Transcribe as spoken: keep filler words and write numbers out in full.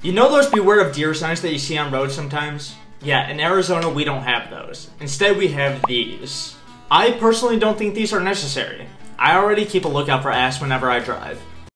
You know those beware of deer signs that you see on roads sometimes? Yeah, in Arizona we don't have those. Instead we have these. I personally don't think these are necessary. I already keep a lookout for ass whenever I drive.